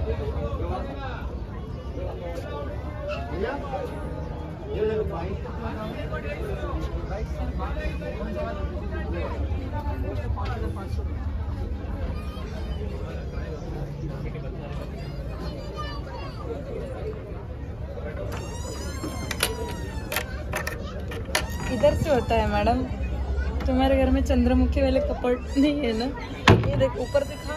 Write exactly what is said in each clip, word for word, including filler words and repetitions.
इधर से होता है मैडम। तुम्हारे घर में चंद्रमुखी वाले कपड़ नहीं है ना? ये देख ऊपर दिखा।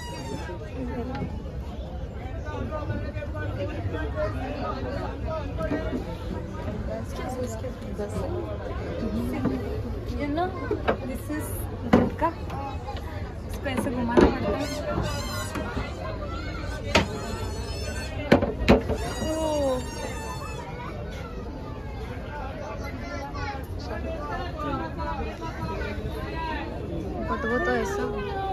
ये ना दिस इज का, इसको ऐसे घुमाना पड़ता है। बट वो तो ऐसा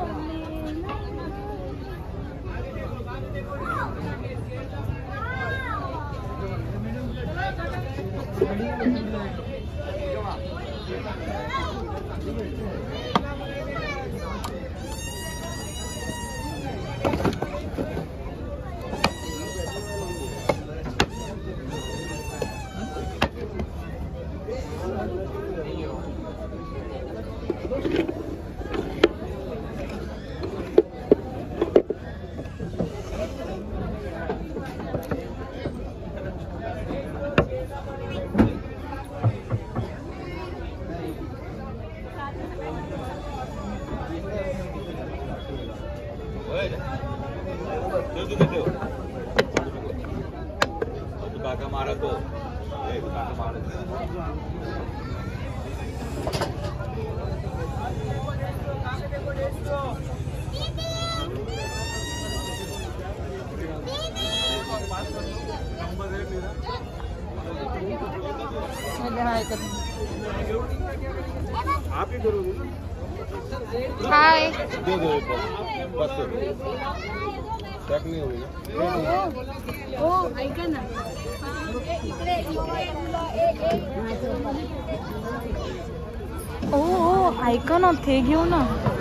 मारा तो मारा आप ही करोगे ना? हाय दे दो बस चेक नहीं हुई ना। ओ ऐका ना, ओ ऐका ना, थे घेऊ ना।